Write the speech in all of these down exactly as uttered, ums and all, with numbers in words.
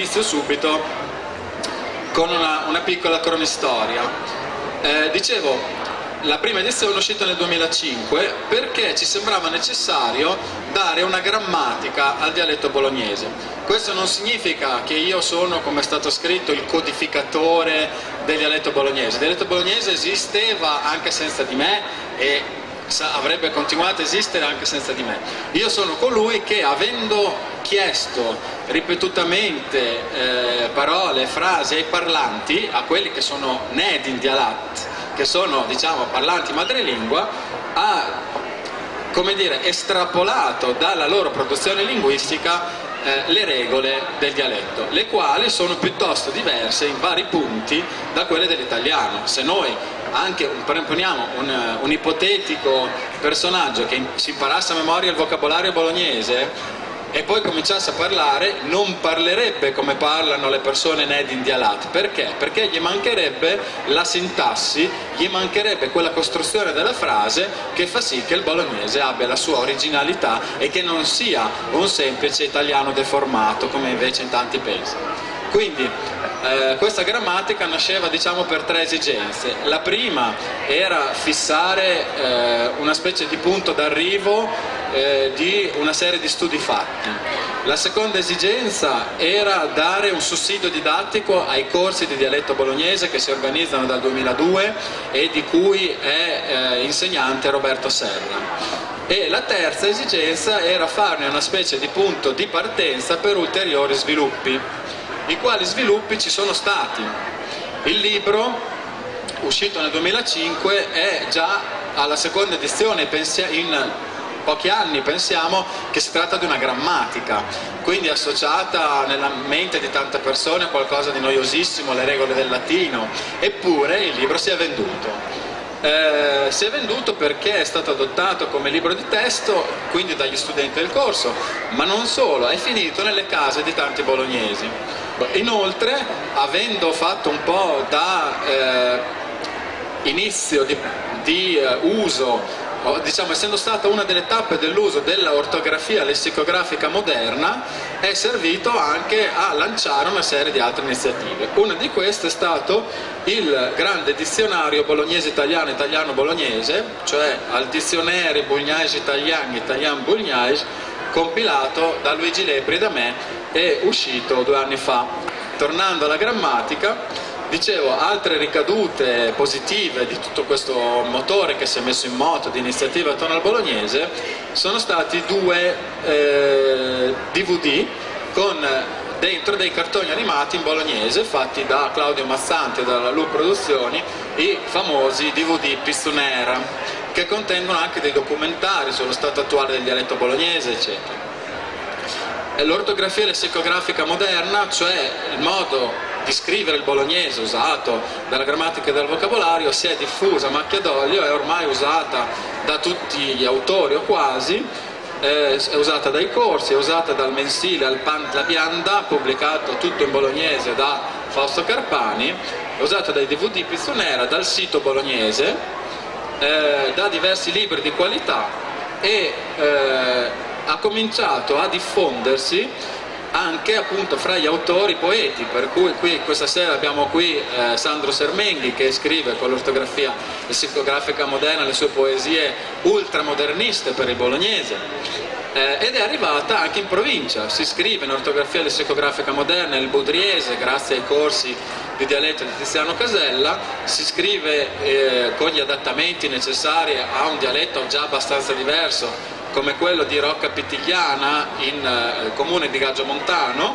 inizio subito con una, una piccola cronistoria. Eh, dicevo, la prima edizione è uscita nel duemilacinque perché ci sembrava necessario dare una grammatica al dialetto bolognese. Questo non significa che io sono, come è stato scritto, il codificatore del dialetto bolognese. Il dialetto bolognese esisteva anche senza di me e avrebbe continuato a esistere anche senza di me. Io sono colui che, avendo chiesto ripetutamente eh, parole, frasi ai parlanti, a quelli che sono nati in dialetto, che sono, diciamo, parlanti madrelingua, ha, come dire, estrapolato dalla loro produzione linguistica eh, le regole del dialetto, le quali sono piuttosto diverse in vari punti da quelle dell'italiano. Se noi anche poniamo un, un ipotetico personaggio che si imparasse a memoria il vocabolario bolognese e poi cominciasse a parlare, non parlerebbe come parlano le persone nate in dialetto. Perché? Perché gli mancherebbe la sintassi, gli mancherebbe quella costruzione della frase che fa sì che il bolognese abbia la sua originalità e che non sia un semplice italiano deformato come invece in tanti pensano. Quindi eh, questa grammatica nasceva, diciamo, per tre esigenze. La prima era fissare eh, una specie di punto d'arrivo eh, di una serie di studi fatti. La seconda esigenza era dare un sussidio didattico ai corsi di dialetto bolognese che si organizzano dal duemiladue e di cui è eh, insegnante Roberto Serra. E la terza esigenza era farne una specie di punto di partenza per ulteriori sviluppi. I quali sviluppi ci sono stati. Il libro, uscito nel duemilacinque, è già alla seconda edizione, in pochi anni pensiamo che si tratta di una grammatica, quindi associata nella mente di tante persone a qualcosa di noiosissimo, le regole del latino, eppure il libro si è venduto. Eh, si è venduto perché è stato adottato come libro di testo, quindi dagli studenti del corso, ma non solo, è finito nelle case di tanti bolognesi. Inoltre, avendo fatto un po' da eh, inizio di, di eh, uso, diciamo essendo stata una delle tappe dell'uso dell'ortografia lessicografica moderna, è servito anche a lanciare una serie di altre iniziative. Una di queste è stato il grande dizionario bolognese-italiano, italiano-bolognese, cioè al dizionario Bulgnais-Italian, Italian-Bulgnais, compilato da Luigi Lepri e da me e uscito due anni fa. Tornando alla grammatica, dicevo, altre ricadute positive di tutto questo motore che si è messo in moto di iniziativa attorno al bolognese sono stati due eh, D V D con dentro dei cartoni animati in bolognese fatti da Claudio Mazzanti e dalla Lu Produzioni, i famosi D V D Pizzunera, che contengono anche dei documentari sullo stato attuale del dialetto bolognese, eccetera. L'ortografia lessicografica moderna, cioè il modo di scrivere il bolognese usato dalla grammatica e dal vocabolario, si è diffusa a macchia d'olio, è ormai usata da tutti gli autori o quasi, è usata dai corsi, è usata dal mensile Al Pan la Bianda, pubblicato tutto in bolognese da Fausto Carpani, è usata dai D V D Pizzunera, dal sito bolognese, eh, da diversi libri di qualità e eh, ha cominciato a diffondersi anche appunto fra gli autori poeti, per cui qui questa sera abbiamo qui eh, Sandro Sermenghi che scrive con l'ortografia lessicografica moderna le sue poesie ultramoderniste per il bolognese, eh, ed è arrivata anche in provincia, si scrive in ortografia lessicografica moderna il budriese grazie ai corsi di dialetto di Tiziano Casella, si scrive eh, con gli adattamenti necessari a un dialetto già abbastanza diverso come quello di Rocca Pitigliana in eh, comune di Gaggio Montano,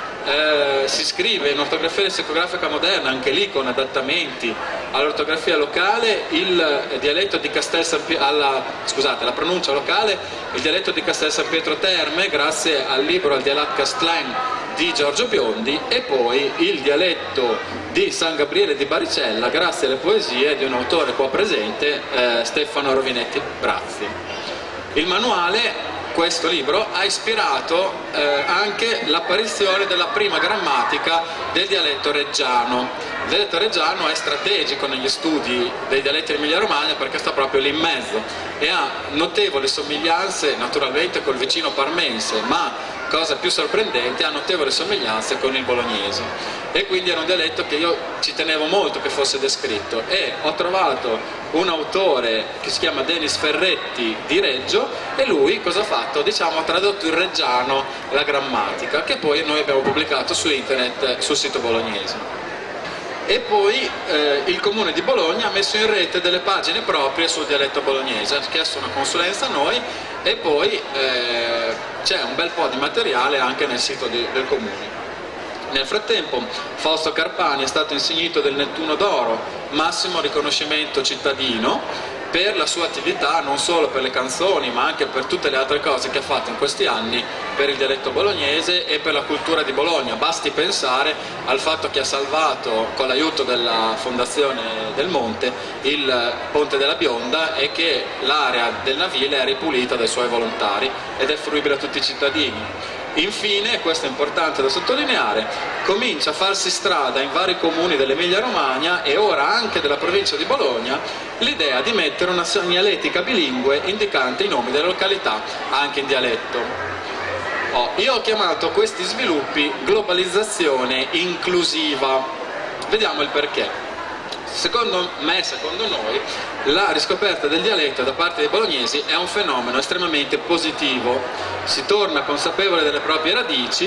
eh, si scrive in ortografia lessicografica moderna anche lì con adattamenti all'ortografia locale il dialetto di Castel San Pietro, alla, scusate, la pronuncia locale, il dialetto di Castel San Pietro Terme grazie al libro Al Dialat Castlen di Giorgio Biondi, e poi il dialetto di San Gabriele di Baricella grazie alle poesie di un autore qua presente, eh, Stefano Rovinetti Brazzi. Il manuale, questo libro, ha ispirato eh, anche l'apparizione della prima grammatica del dialetto reggiano. Il dialetto reggiano è strategico negli studi dei dialetti dell'Emilia-Romagna perché sta proprio lì in mezzo e ha notevoli somiglianze naturalmente col vicino parmense, ma cosa più sorprendente, ha notevoli somiglianze con il bolognese, e quindi era un dialetto che io ci tenevo molto che fosse descritto, e ho trovato un autore che si chiama Denis Ferretti di Reggio, e lui cosa ha fatto? Diciamo ha tradotto in reggiano la grammatica, che poi noi abbiamo pubblicato su internet sul sito bolognese. E poi eh, il Comune di Bologna ha messo in rete delle pagine proprie sul dialetto bolognese, ha chiesto una consulenza a noi, e poi eh, c'è un bel po' di materiale anche nel sito di, del Comune. Nel frattempo Fausto Carpani è stato insignito del Nettuno d'Oro, massimo riconoscimento cittadino, per la sua attività non solo per le canzoni ma anche per tutte le altre cose che ha fatto in questi anni per il dialetto bolognese e per la cultura di Bologna. Basti pensare al fatto che ha salvato, con l'aiuto della Fondazione del Monte, il Ponte della Bionda, e che l'area del Navile è ripulita dai suoi volontari ed è fruibile a tutti i cittadini. Infine, questo è importante da sottolineare, comincia a farsi strada in vari comuni dell'Emilia Romagna e ora anche della provincia di Bologna l'idea di mettere una segnaletica bilingue indicante i nomi delle località anche in dialetto. Oh, io ho chiamato questi sviluppi globalizzazione inclusiva. Vediamo il perché. Secondo me, secondo noi, la riscoperta del dialetto da parte dei bolognesi è un fenomeno estremamente positivo. Si torna consapevole delle proprie radici,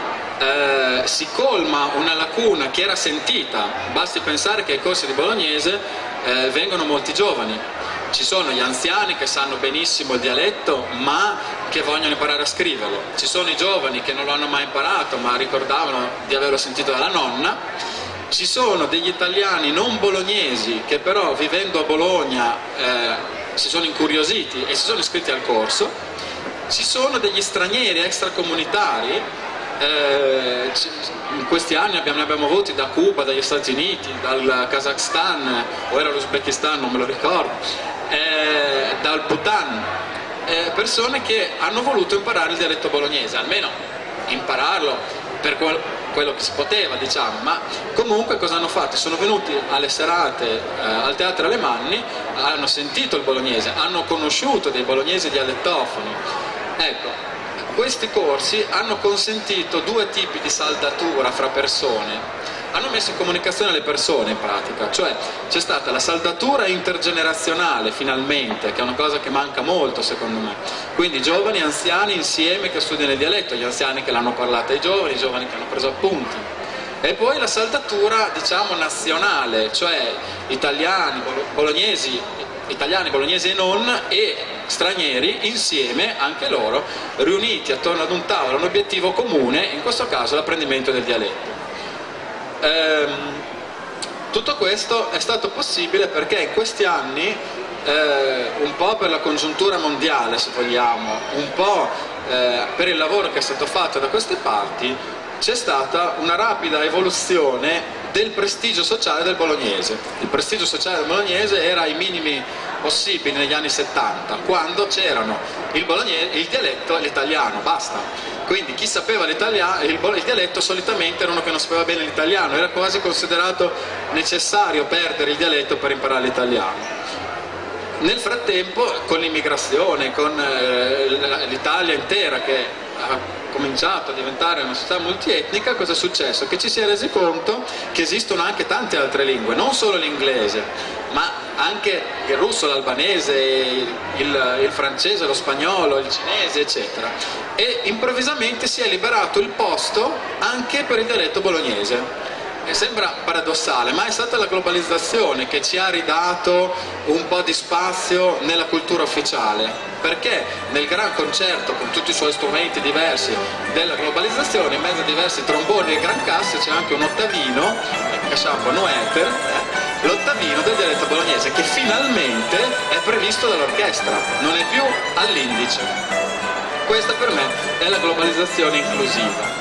eh, si colma una lacuna che era sentita. Basti pensare che ai corsi di bolognese eh, vengono molti giovani. Ci sono gli anziani che sanno benissimo il dialetto ma che vogliono imparare a scriverlo. Ci sono i giovani che non lo hanno mai imparato ma ricordavano di averlo sentito dalla nonna. Ci sono degli italiani non bolognesi che però vivendo a Bologna eh, si sono incuriositi e si sono iscritti al corso. Ci sono degli stranieri extracomunitari, eh, in questi anni abbiamo, ne abbiamo avuti da Cuba, dagli Stati Uniti, dal Kazakhstan, o era l'Uzbekistan, non me lo ricordo, eh, dal Bhutan, eh, persone che hanno voluto imparare il dialetto bolognese, almeno impararlo per quel, quello che si poteva, diciamo, ma comunque cosa hanno fatto? Sono venuti alle serate eh, al Teatro Alemanni, hanno sentito il bolognese, hanno conosciuto dei bolognesi dialettofoni. Ecco, questi corsi hanno consentito due tipi di saldatura fra persone, hanno messo in comunicazione le persone in pratica, cioè c'è stata la saldatura intergenerazionale finalmente, che è una cosa che manca molto secondo me, quindi giovani e anziani insieme che studiano il dialetto, gli anziani che l'hanno parlato ai giovani, i giovani che hanno preso appunti, e poi la saldatura diciamo nazionale, cioè italiani, bolognesi, italiani, bolognesi e non, e stranieri insieme, anche loro, riuniti attorno ad un tavolo, un obiettivo comune, in questo caso l'apprendimento del dialetto. Ehm, tutto questo è stato possibile perché in questi anni, eh, un po' per la congiuntura mondiale se vogliamo, un po' eh, per il lavoro che è stato fatto da queste parti, c'è stata una rapida evoluzione del prestigio sociale del bolognese. Il prestigio sociale del bolognese era ai minimi possibili negli anni settanta, quando c'erano il, il dialetto e l'italiano, basta. Quindi chi sapeva l'italiano, il, il dialetto solitamente era uno che non sapeva bene l'italiano, era quasi considerato necessario perdere il dialetto per imparare l'italiano. Nel frattempo, con l'immigrazione, con eh, l'Italia intera che ha cominciato a diventare una società multietnica, cosa è successo? Che ci si è resi conto che esistono anche tante altre lingue, non solo l'inglese, ma anche il russo, l'albanese, il, il francese, lo spagnolo, il cinese, eccetera. E improvvisamente si è liberato il posto anche per il dialetto bolognese. E sembra paradossale, ma è stata la globalizzazione che ci ha ridato un po' di spazio nella cultura ufficiale, perché nel gran concerto con tutti i suoi strumenti diversi della globalizzazione, in mezzo a diversi tromboni e gran casse, c'è anche un ottavino, no ether, eh, l'ottavino del dialetto bolognese, che finalmente è previsto dall'orchestra, non è più all'indice. Questa per me è la globalizzazione inclusiva.